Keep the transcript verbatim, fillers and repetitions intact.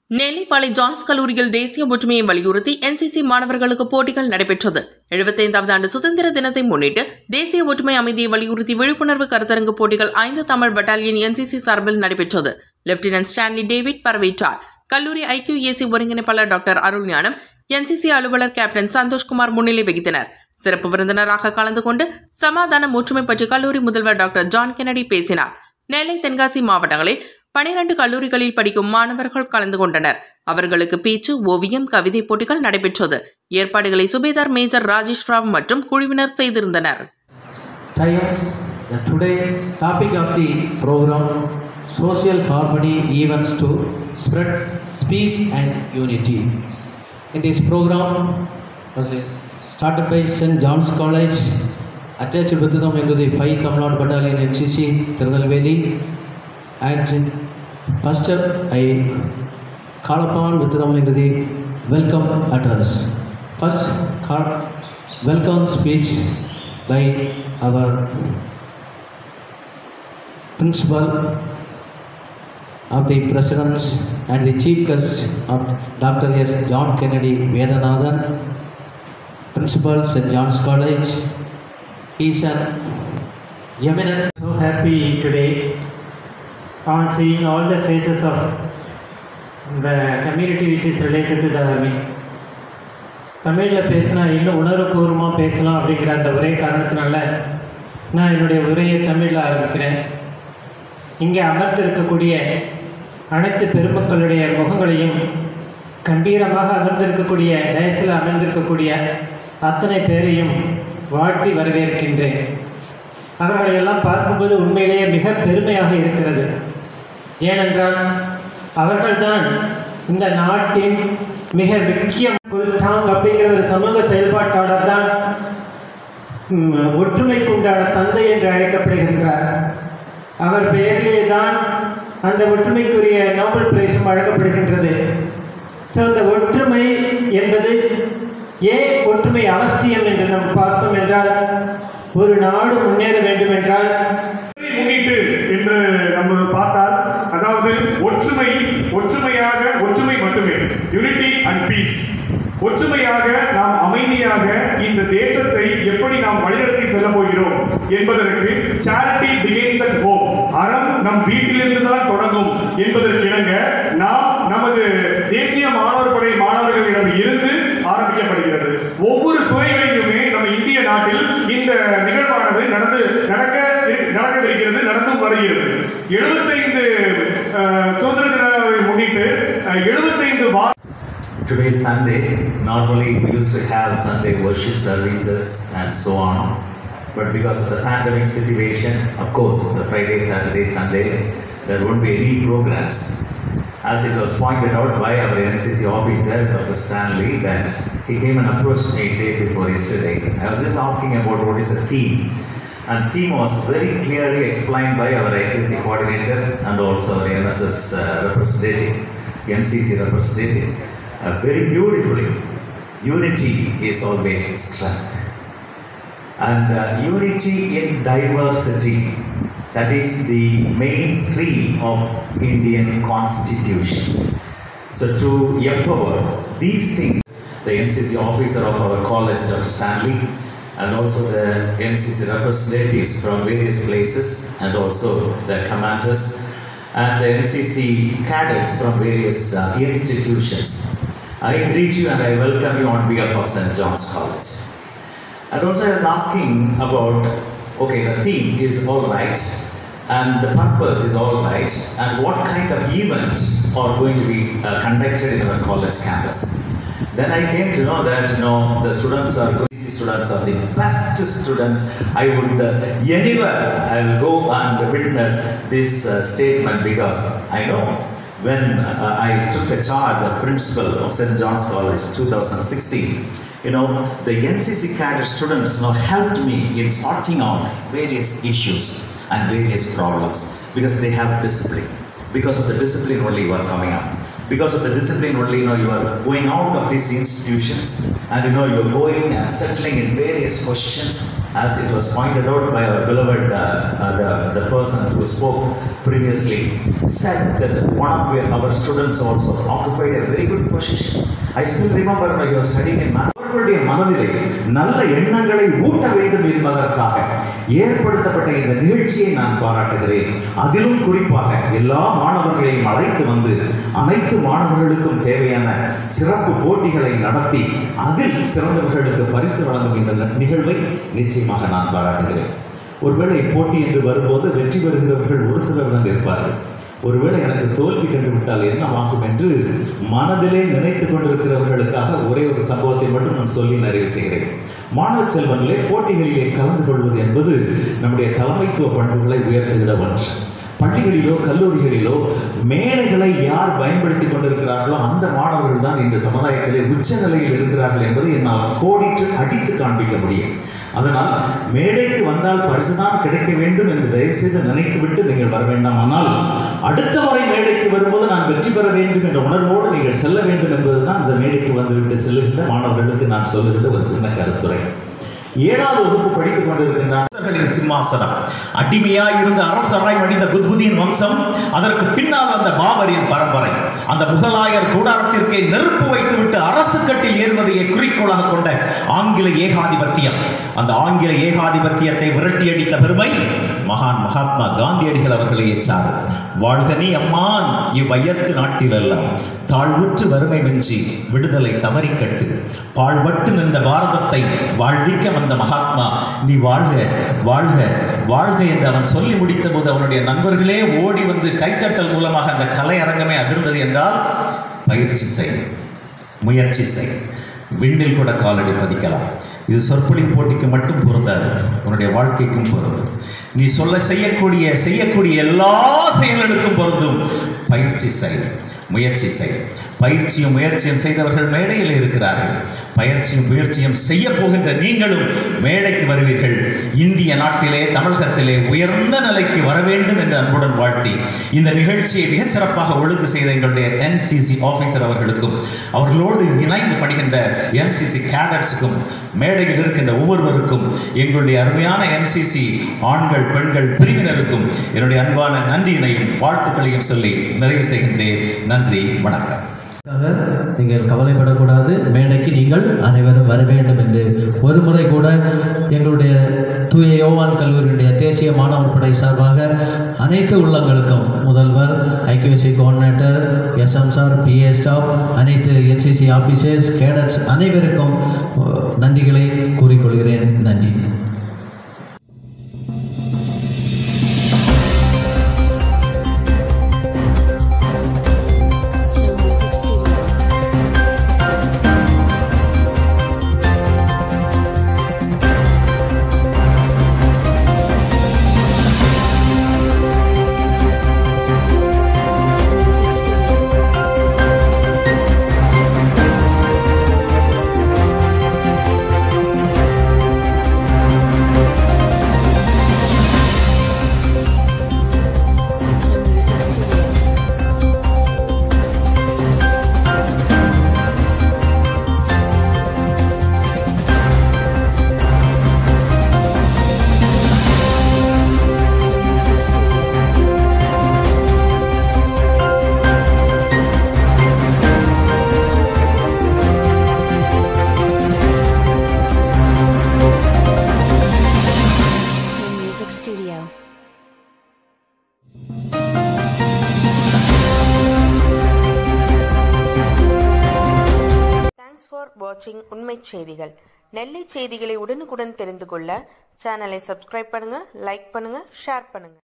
நெல்லிப்பாளை John's கல்லூரியில் தேசிய ஒற்றுமையை வலியுறுத்தி என்சிசி மாணவர்களுக்கு போட்டிகள் நடைபெற்றது. எழுபத்தைந்தாவது ஆண்டு சுதந்திர தினத்தை முன்னிட்டு தேசிய ஒற்றுமை அமைதியை வலியுறுத்தி விழிப்புணர்வு கருத்தரங்கு போட்டிகள் ஐந்து தமிழ் பட்டாலியன் என்சிசி சார்பில் நடைபெற்றது. லெப்டினன்ட் ஸ்டான்லி டேவிட் வரவேற்றார். கல்லூரி ஐக்கியூஏசி ஒருங்கிணைப்பாளர் டாக்டர் அருள்ஞானம், என்சிசி அலுவலர் கேப்டன் சந்தோஷ்குமார் முன்னிலை வகித்தனர். சிறப்பு விருந்தினராக கலந்து கொண்டு சமாதான ஒற்றுமை பற்றி கல்லூரி முதல்வர் டாக்டர் ஜான் கென்னடி பேசினார். நெல்லை, தென்காசி மாவட்டங்களில் பனிரண்டு கல்லூரிகளில் படிக்கும் மாணவர்கள் கலந்து கொண்டனர். அவர்களுக்கு பேச்சு, ஓவியம், கவிதை போட்டிகள் நடைபெற்றது. ஏற்பாடுகளை சுபேதார் மேஜர் ராஜேஷ் ராவ் மற்றும் குழுவினர் செய்திருந்தனர். Today topic of the program, social harmony events to spread peace and unity. In this program was started by Saint John's College, attached with them into the five Tamil Nadu Battalion N C C Tirunelveli. And first I call upon with them into the welcome address. First call, welcome speech by our principal of the presidents and the chief guest of Doctor S. John Kennedy Vedanathan, principal Saint John's College. He is an eminent. So happy today on seeing all the faces of the community which is related to the army. தமிழில் பேசினா இன்னும் உணர்வுபூர்வமாக பேசலாம் அப்படிங்கிற அந்த ஒரே காரணத்தினால நான் என்னுடைய உரையை தமிழில் ஆரம்பிக்கிறேன். இங்கே அமர்ந்திருக்கக்கூடிய அனைத்து பெருமக்களுடைய முகங்களையும், கம்பீரமாக அமர்ந்திருக்கக்கூடிய டயஸில் அமர்ந்திருக்கக்கூடிய அத்தனை பேரையும் வாழ்த்தி வரவேற்கின்றேன். அவர்களை எல்லாம் பார்க்கும்போது உண்மையிலேயே மிக பெருமையாக இருக்கிறது. ஏனென்றால் அவர்கள்தான் இந்த நாட்டின் மிக முக்கிய அப்படிங்கிற ஒரு சமூக செயல்பாட்டாளர் தான் ஒற்றுமைக்கு உண்டான தந்தை என்று அழைக்கப்படுகின்றார். அவர் பெயரிலே தான் அந்த ஒற்றுமைக்குரிய நோபல் பிரைஸும் வழங்கப்படுகின்றது. ஸோ இந்த ஒற்றுமை என்பது ஏன் ஒற்றுமை அவசியம் என்று நாம் பார்த்தோம் என்றால், ஒரு நாடு முன்னேற வேண்டும் என்றால் முன்னிட்டு என்று நம்ம பார்த்தால், அதாவது ஒற்றுமை ஒற்றுமையாக ஒற்றுமை மட்டுமே, யூனிட்டி அண்ட் பீஸ். ஒற்றுமையாக நாம் அமைதியாக இந்த தேசத்தை எப்படி நாம் வழிநடத்தி செல்ல போகிறோம் என்பதற்கு சேரிட்டி பிகின்ஸ் அட் ஹோம், அறம் நம் வீட்டிலிருந்து தான் தொடங்கும் என்பதற்கு இணங்க நாம் நமது தேசிய மாணவர் படை மாணவர்களிடம் இருந்து ஆரம்பிக்கப்படுகிறது. ஒவ்வொரு துறைகளிலுமே நம்ம இந்திய நாட்டில் இந்த நிகழ்வானது நடந்து நடக்க நடக்கவிருக்கிறது, நடந்தும் வருகிறது. எழுபத்தைந்து சுதந்திர தினத்தை முன்னிட்டு எழுபத்தைந்து வார Today is Sunday. Normally we used to have Sunday worship services and so on, but because of the pandemic situation, of course, the Friday, Saturday, Sunday, there won't be any programs. As it was pointed out by our N C C officer, Doctor Stanley, that he came and approached me day before yesterday. I was just asking about what is the theme, and theme was very clearly explained by our I K C coordinator and also the N S S uh, representative, N C C representative. Uh, very beautifully, unity is always strength, and uh, unity in diversity, that is the mainstream of Indian Constitution. So to empower these things, the N C C officer of our college, Doctor Stanley, and also the N C C representatives from various places, and also the commanders and the N C C cadets from various uh, institutions. I greet you and I welcome you on behalf of Saint John's College. And also I was asking about, okay, the theme is all right and the purpose is all right, and what kind of events are going to be uh, conducted in our college campus. Then I came to know that, you know, the students are good, students are the best students. I would uh, anywhere I will go and witness this uh, statement, because I know when uh, I took the charge of principal of Saint John's College in two thousand sixteen, you know, the N C C cadet students now helped me in sorting out various issues and various problems, because they have discipline. Because of the discipline only you are coming up. because of the discipline only, you know, you are going out of these institutions and you know you are going and settling in various questions, as it was pointed out by our beloved uh, uh, the, the person who spoke previously, said that one of our students also occupied a very good position. I still remember when I was studying in math. அவர்களுடைய மனதிலே நல்ல எண்ணங்களை ஊட்ட வேண்டும் என்பதற்காக ஏற்படுத்தப்பட்ட இந்த நிகழ்ச்சியை நான் பாராட்டுகிறேன். அதிலும் குறிப்பாக எல்லா மாணவர்களையும் அழைத்து வந்து அனைத்து மாணவர்களுக்கும் தேவையான சிறப்பு போட்டிகளை நடத்தி அதில் சிறந்தவர்களுக்கு பரிசு வழங்கும் இந்த நிகழ்வை நிச்சயமாக நான் பாராட்டுகிறேன். ஒருவேளை போட்டி என்று வரும்போது வெற்றி பெறுகிறவர்கள் ஒரு சிலர் தான் இருப்பார்கள். ஒருவேளை எனக்கு தோல்வி கண்டுவிட்டால் என்ன ஆகும் என்று மனதிலே நினைத்து கொண்டிருக்கிறவர்களுக்காக ஒரே ஒரு சம்பவத்தை மட்டும் நான் சொல்லி நிறைவு செய்கிறேன். மாணவ செல்வங்களே, போட்டிகளிலே கலந்து கொள்வது என்பது நம்முடைய தலைமைத்துவ பண்புகளை உயர்த்துகிற ஒன்று. பள்ளிகளிலோ கல்லூரிகளிலோ மேடைகளை யார் பயன்படுத்தி கொண்டிருக்கிறார்களோ அந்த மாணவர்கள் தான் இந்த சமுதாயத்திலே உச்ச நிலையில் இருக்கிறார்கள் என்பதை என்னால் கோடிட்டு அடித்து காண்பிக்க முடியும். அதனால் மேடைக்கு வந்தால் பரிசுதான் கிடைக்க வேண்டும் என்று தயவு செய்து நினைத்துவிட்டு நீங்கள் வர வேண்டாம். ஆனால் அடுத்த முறை மேடைக்கு வரும்போது நான் வெற்றி பெற வேண்டும் என்ற உணர்வோடு நீங்கள் செல்ல வேண்டும் என்பதுதான் இந்த மேடைக்கு வந்துவிட்டு செல்லுகின்ற மாணவர்களுக்கு நான் சொல்லுகின்ற ஒரு சின்ன கருத்துரை. ஏழாவது வகுப்பு படித்துக் கொண்டிருக்கின்ற சிம்மாசனம், அடிமையாய் இருந்த அரசராய் மடிந்த குத்புதீன் வம்சம், அதற்கு பின்னால் வந்த பாபரின் பரம்பரை, அந்த முகலாயர் கூடாரத்திற்கே நெருப்பு வைத்துவிட்டு அரசு கட்டில் ஏறுவதையே குறிக்கோளாக கொண்ட ஆங்கில ஏகாதிபத்தியம், அந்த ஆங்கில ஏகாதிபத்தியத்தை விரட்டியடித்த பெருமை மகான் மகாத்மா காந்தியடிகள் அவர்களையே சார். வாழ்க நீ அம்மான் இவ்வையத்து நாட்டிலெல்லாம், தாழ்வுற்று வறுமை மிஞ்சி விடுதலை தவறி கட்டு, பாழ்பட்டு நின்ற பாரதத்தை வாழ்விக்க வந்த மகாத்மா நீ வாழ்க வாழ்க வாழ்க என்று அவன் சொல்லி முடித்த போது அவனுடைய நண்பர்களே ஓடி வந்து கைத்தட்டல் மூலமாக அந்த கலை அரங்கமே அதிர்ந்தது என்றால், பயிற்சி செய், முயற்சி செய், விண்ணில் கூட காலடி பதிக்கலாம். இது சொற்பொழிவு போட்டிக்கு மட்டும் பொருந்தாது, உன்னுடைய வாழ்க்கைக்கும் பொருந்தும். நீ சொல்ல செய்யக்கூடிய செய்யக்கூடிய எல்லா செயல்களுக்கும் பொருந்தும். பயிற்சி செய், முயற்சி செய். பயிற்சியும் முயற்சியும் செய்தவர்கள் மேடையில் இருக்கிறார்கள். பயிற்சியும் முயற்சியும் செய்ய போகின்ற நீங்களும் மேடைக்கு வருவீர்கள். இந்திய நாட்டிலே, தமிழகத்திலே உயர்ந்த நிலைக்கு வர வேண்டும் என்று அன்புடன் வாழ்த்தி இந்த நிகழ்ச்சியை மிகச் சிறப்பாக ஒழுங்கு செய்த எங்களுடைய என்சிசி ஆபீசர் அவர்களுக்கும், அவர்களோடு இணைந்து படுகின்ற என்சிசி கேடட்ஸுக்கும், மேடையில் இருக்கின்ற ஒவ்வொருவருக்கும், எங்களுடைய அருமையான என்சிசி ஆண்கள் பெண்கள் பிரிவினருக்கும் என்னுடைய அன்பான நன்றியினையும் வாழ்த்துக்களையும் சொல்லி நிறைவு செய்கின்றேன். நன்றி, வணக்கம். நீங்கள் கவலைப்படக்கூடாது, மேடைக்கு நீங்கள் அனைவரும் வர வேண்டும் என்று ஒரு முறை கூட எங்களுடைய தூய யோவான் கல்லூரியுடைய தேசிய மாணவர் படை சார்பாக அனைத்து உள்ளங்களுக்கும், முதல்வர், IQAC coordinator, SM sir, BA staff, அனைத்து என்சிசி ஆஃபீஸர்ஸ், கேடட்ஸ் அனைவருக்கும் நன்றிகளை கூறிக்கொள்கிறேன். நன்றி. வாட்சிங் உண்மை செய்திகள். நெல்லை செய்திகளை உடனுக்குடன் தெரிந்து கொள்ள சேனலை சப்ஸ்கிரைப் பண்ணுங்க, லைக் பண்ணுங்க, ஷேர் பண்ணுங்க.